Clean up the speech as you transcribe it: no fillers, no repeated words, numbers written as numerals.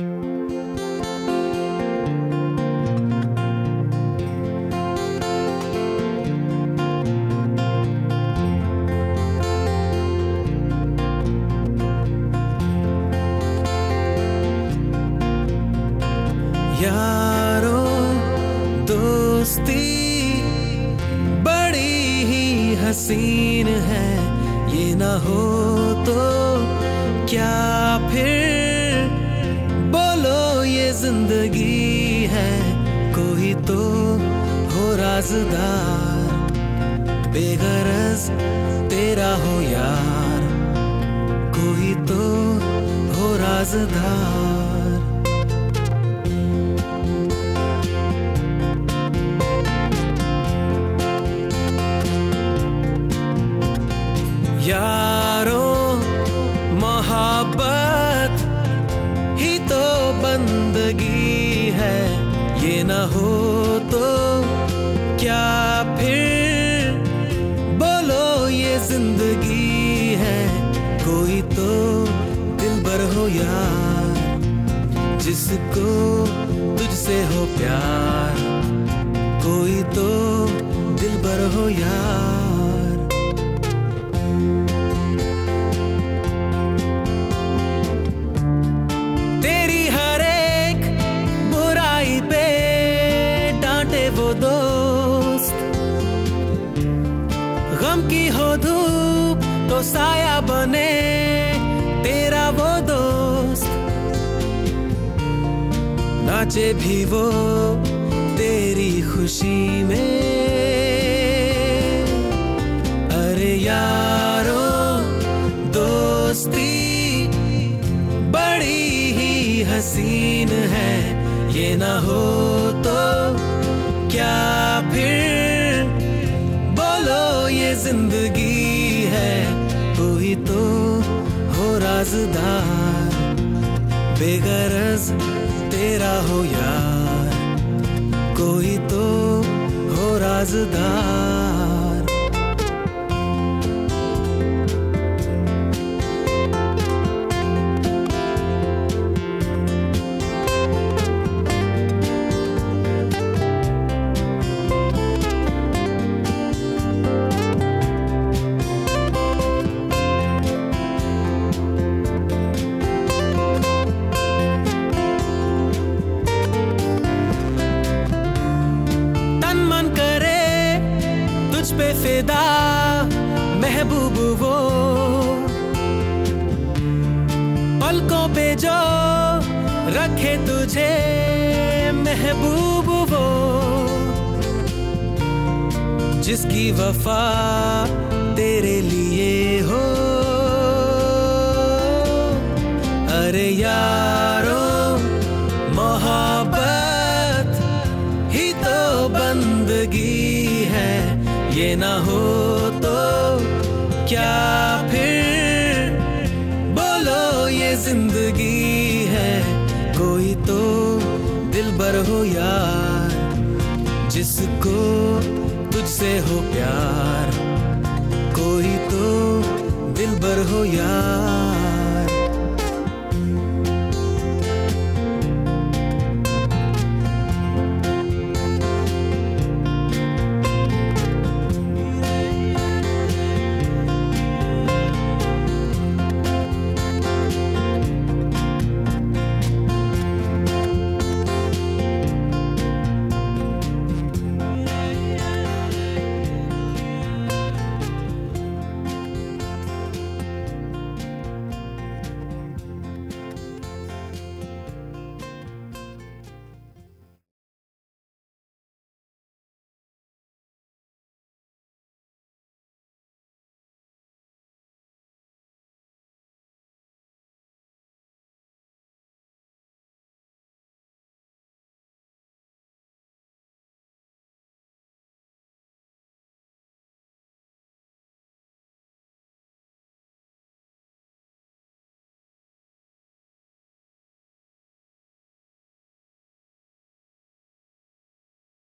यारो दोस्ती बड़ी ही हसीन है, ये ना हो तो क्या फिर बोलो ये जिंदगी है। कोई तो हो राज़दार, बेगरज तेरा हो यार, कोई तो हो राज़दार। यारो मोहब्बत ही तो बंदगी है, ये ना हो तो क्या फिर बोलो ये जिंदगी है। कोई तो दिलबर हो यार, जिसको तुझसे हो प्यार, कोई तो दिलबर हो यार। वो दोस्त गम की हो धूप तो साया बने, तेरा वो दोस्त नाचे भी वो तेरी खुशी में। अरे यारो दोस्ती बड़ी ही हसीन है, ये ना हो तो क्या फिर बोलो ये जिंदगी है। कोई तो हो राज़दार, बेगरज तेरा हो यार, कोई तो हो राज़दार। पे फिदा महबूब वो, पलकों पे जो रखे तुझे महबूब वो, जिसकी वफा तेरे लिए हो। अरे यारो मोहब्बत ही तो बंदगी है, ये ना हो तो क्या फिर बोलो ये जिंदगी है। कोई तो दिलबर हो यार, जिसको तुझसे हो प्यार, कोई तो दिलबर हो यार।